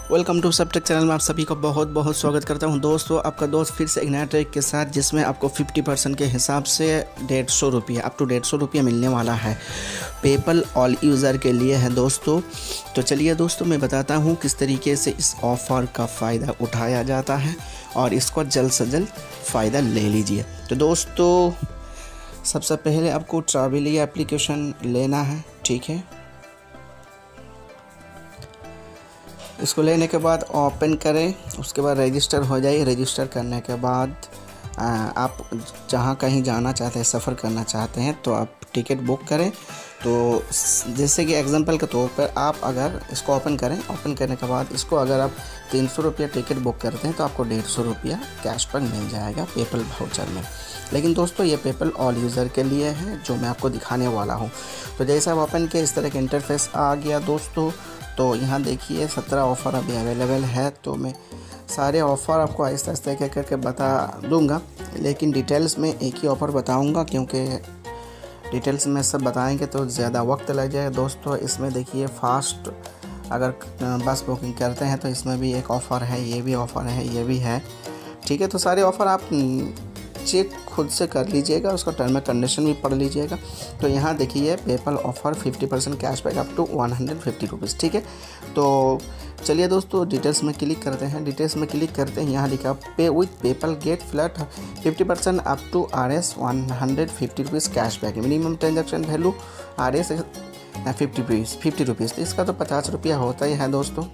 Welcome to सबटेक channel में आप सभी का बहुत बहुत स्वागत करता हूं। दोस्तों, आपका दोस्त फिर से एक नया ट्रिक के साथ, जिसमें आपको 50% के हिसाब से 150 रुपये अप टू 150 रुपये मिलने वाला है। पेपल ऑल यूज़र के लिए है दोस्तों। तो चलिए दोस्तों, मैं बताता हूं किस तरीके से इस ऑफ़र का फ़ायदा उठाया जाता है और इसको जल्द से जल्द फ़ायदा ले लीजिए। तो दोस्तों, सबसे पहले आपको ट्रैवलिया एप्लीकेशन लेना है, ठीक है। इसको लेने के बाद ओपन करें, उसके बाद रजिस्टर हो जाए। रजिस्टर करने के बाद आप जहाँ कहीं जाना चाहते हैं, सफ़र करना चाहते हैं, तो आप टिकट बुक करें। तो जैसे कि एग्जांपल के तौर पर आप अगर इसको ओपन करें, ओपन करने के बाद इसको अगर आप 300 रुपया टिकट बुक करते हैं तो आपको 150 रुपया कैशबैक मिल जाएगा पेपल वाउचर में। लेकिन दोस्तों, ये पेपल ऑल यूज़र के लिए है जो मैं आपको दिखाने वाला हूँ। तो जैसे आप ओपन के इस तरह का इंटरफेस आ गया दोस्तों। तो यहाँ देखिए 17 ऑफ़र अभी अवेलेबल है। तो मैं सारे ऑफ़र आपको आहिस्ता आहिस्ता एक करके बता दूंगा, लेकिन डिटेल्स में एक ही ऑफ़र बताऊंगा, क्योंकि डिटेल्स में सब बताएंगे तो ज़्यादा वक्त लग जाएगा दोस्तों। इसमें देखिए फास्ट अगर बस बुकिंग करते हैं तो इसमें भी एक ऑफ़र है, ये भी ऑफ़र है, ये भी है, ठीक है। तो सारे ऑफ़र आप चेक खुद से कर लीजिएगा, उसका टर्म एंड कंडीशन भी पढ़ लीजिएगा। तो यहाँ देखिए PayPal offer 50% cashback up to 150 rupees, ठीक है। तो चलिए दोस्तों, डिटेल्स में क्लिक करते हैं। डिटेल्स में क्लिक करते हैं, यहाँ लिखा pay with PayPal get flat 50% up to RS 150 rupees cashback. Minimum transaction value RS 50 rupees. इसका तो 50 रुपया होता ही है दोस्तों।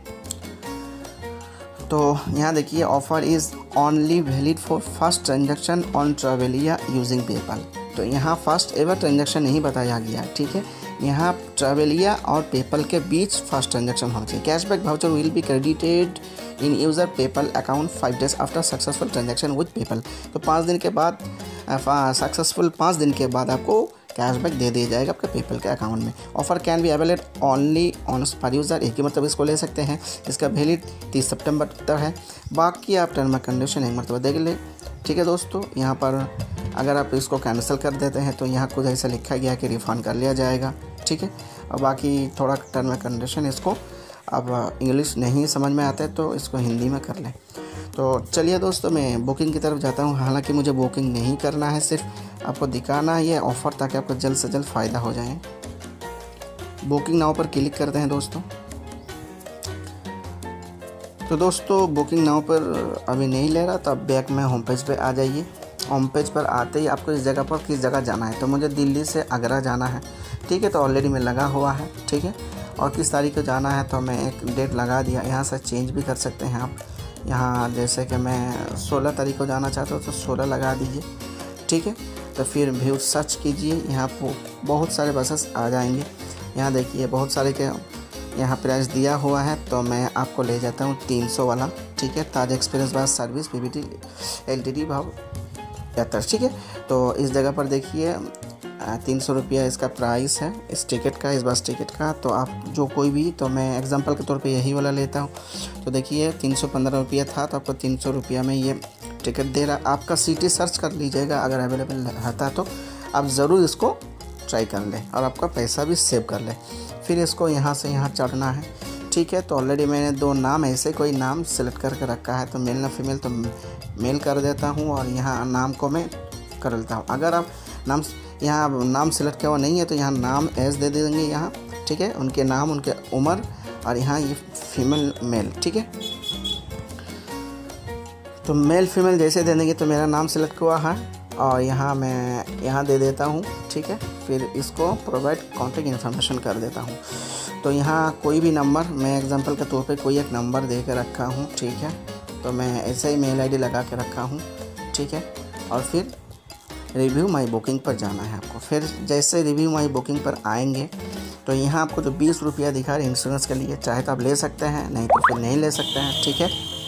तो यहाँ देखिए offer is only valid for first transaction on Travelyaari using PayPal. तो यहाँ फर्स्ट एवर ट्रांजेक्शन नहीं बताया गया, ठीक है। यहाँ ट्रैवलिया और पेपल के बीच फर्स्ट ट्रांजेक्शन होना चाहिए। Cashback voucher will be credited in user PayPal account 5 days after successful transaction with PayPal. तो 5 दिन के बाद सक्सेसफुल 5 दिन के बाद आपको कैशबैक दे दिया जाएगा आपके पेपल के अकाउंट में। Offer can be available only on per user, एक ही मतलब इसको ले सकते हैं। इसका वैलिड 30 सितंबर तक है। बाकी आप टर्म एंड कंडीशन एक मरतबा देख ले, ठीक है दोस्तों। यहाँ पर अगर आप इसको कैंसिल कर देते हैं तो यहाँ कुछ ऐसा लिखा गया कि रिफ़ंड कर लिया जाएगा, ठीक है। और बाकी थोड़ा टर्म एंड कंडीशन इसको अब इंग्लिश नहीं समझ में आता है तो इसको हिंदी में कर लें। तो चलिए दोस्तों, मैं बुकिंग की तरफ जाता हूँ। हालांकि मुझे बुकिंग नहीं करना है, सिर्फ आपको दिखाना है ये ऑफ़र ताकि आपको जल्द से जल्द फ़ायदा हो जाए। बुकिंग नाउ पर क्लिक करते हैं दोस्तों। तो दोस्तों, बुकिंग नाउ पर अभी नहीं ले रहा, तो अब बैक में होम पेज पे आ जाइए। होम पेज पर आते ही आपको इस जगह पर किस जगह जाना है। तो मुझे दिल्ली से आगरा जाना है, ठीक है। तो ऑलरेडी में लगा हुआ है, ठीक है। और किस तारीख को जाना है तो मैं एक डेट लगा दिया। यहाँ से चेंज भी कर सकते हैं आप। यहाँ जैसे कि मैं 16 तारीख को जाना चाहता हूँ तो 16 लगा दीजिए, ठीक है। तो फिर व्यू सर्च कीजिए, यहाँ पर बहुत सारे बसेस आ जाएंगे। यहाँ देखिए बहुत सारे के यहाँ प्राइस दिया हुआ है। तो मैं आपको ले जाता हूँ 300 वाला, ठीक है। Taj express bus service PVT LTD भाव 75, ठीक है। तो इस जगह पर देखिए 300 रुपया इसका प्राइस है इस टिकट का, इस बस टिकट का। तो आप जो कोई भी, तो मैं एग्जांपल के तौर पे यही वाला लेता हूँ। तो देखिए 315 रुपया था, तो आपको 300 रुपया में ये टिकट दे रहा। आपका सिटी सर्च कर लीजिएगा, अगर अवेलेबल रहता तो आप ज़रूर इसको ट्राई कर लें और आपका पैसा भी सेव कर लें। फिर इसको यहाँ से यहाँ चढ़ना है, ठीक है। तो ऑलरेडी मैंने 2 नाम ऐसे कोई नाम सेलेक्ट करके रखा है, तो मेल ना फीमेल, तो मेल कर देता हूँ और यहाँ नाम को मैं कर लेता हूँ। अगर आप यहाँ नाम सेलेक्ट किया हुआ नहीं है तो यहाँ नाम एज दे देंगे यहाँ, ठीक है। उनके नाम, उनके उम्र, और यहाँ ये फीमेल मेल, ठीक है। तो मेल फीमेल जैसे दे देंगे तो मेरा नाम सेलेक्ट हुआ है और यहाँ मैं यहाँ दे देता हूँ, ठीक है। फिर इसको प्रोवाइड कॉन्टैक्ट इन्फॉर्मेशन कर देता हूँ। तो यहाँ कोई भी नंबर, मैं एग्जांपल के तौर पे कोई एक नंबर दे के रखा हूँ, ठीक है। तो मैं ऐसे ही मेल ID लगा के रखा हूँ, ठीक है। और फिर रिव्यू माई बुकिंग पर जाना है आपको। फिर जैसे रिव्यू माई बुकिंग पर आएंगे तो यहाँ आपको जो 20 रुपया दिखा रहा है इंश्योरेंस के लिए, चाहे तो आप ले सकते हैं, नहीं तो फिर नहीं ले सकते हैं, ठीक है।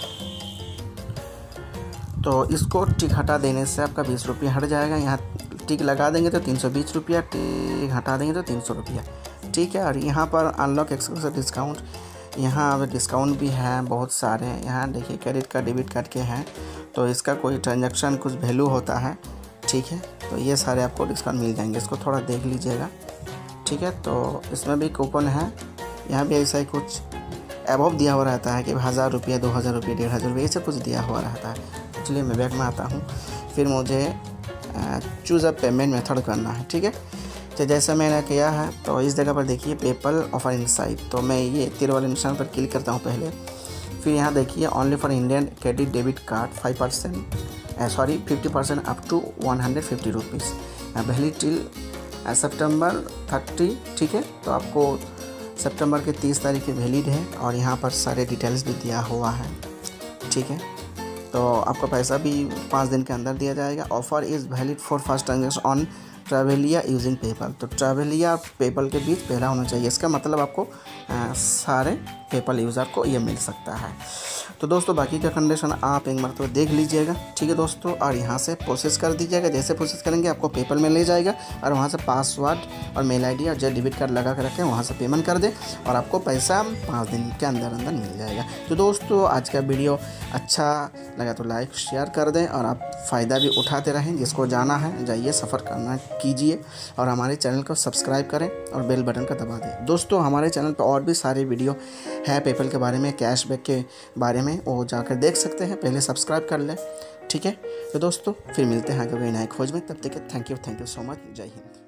तो इसको टिक हटा देने से आपका 20 रुपया हट जाएगा। यहाँ टिक लगा देंगे तो 320 रुपया, टिक हटा देंगे तो 300 रुपया, ठीक है। और यहाँ पर अनलॉक एक्सक्लूसिव डिस्काउंट, यहाँ अब डिस्काउंट भी है बहुत सारे। यहाँ देखिए क्रेडिट कार्ड, डेबिट कार्ड के हैं, तो इसका कोई ट्रांजेक्शन कुछ वैल्यू होता है, ठीक है। तो ये सारे आपको डिस्काउंट मिल जाएंगे, इसको थोड़ा देख लीजिएगा, ठीक है। तो इसमें भी कूपन है, यहाँ भी ऐसा ही कुछ अबव दिया हुआ रहता है कि 1000 रुपये, 2000 रुपये, 1500 रुपये, ये सब कुछ दिया हुआ रहता है। चलिए मैं बैक में आता हूँ। फिर मुझे चूज़ अ पेमेंट मेथड करना है, ठीक है। तो जैसा मैंने किया है तो इस जगह पर देखिए पेपल ऑफर इनसाइड, तो मैं ये तीर वाले निशान पर क्लिक करता हूँ पहले। फिर यहाँ देखिए only for Indian credit debit card 50% up to 150 rupees, valid till September 30, ठीक है। तो आपको सितंबर के 30 तारीख की वैलिड है और यहाँ पर सारे डिटेल्स भी दिया हुआ है, ठीक है। तो आपका पैसा भी 5 दिन के अंदर दिया जाएगा। Offer is valid for first transaction on Travelyaari using PayPal, तो ट्रैवलिया पेपल के बीच पहला होना चाहिए। इसका मतलब आपको सारे पेपल यूज़र को ये मिल सकता है। तो दोस्तों बाकी का कंडीशन आप एक बार तो देख लीजिएगा, ठीक है दोस्तों। और यहाँ से प्रोसेस कर दीजिएगा। जैसे प्रोसेस करेंगे आपको पेपल में ले जाएगा और वहाँ से पासवर्ड और मेल आईडी और जो डेबिट कार्ड लगा कर रखें वहाँ से पेमेंट कर दें और आपको पैसा 5 दिन के अंदर अंदर मिल जाएगा। तो दोस्तों आज का वीडियो अच्छा लगा तो लाइक शेयर कर दें और आप फ़ायदा भी उठाते रहें। जिसको जाना है जाइए, सफ़र करना कीजिए और हमारे चैनल को सब्सक्राइब करें और बेल बटन का दबा दें। दोस्तों हमारे चैनल पर और भी सारे वीडियो है पेपल के बारे में, कैशबैक के बारे में, वो जाकर देख सकते हैं। पहले सब्सक्राइब कर लें, ठीक है। तो दोस्तों फिर मिलते हैं आगे नए खोज में, तब तक थैंक यू सो मच। जय हिंद।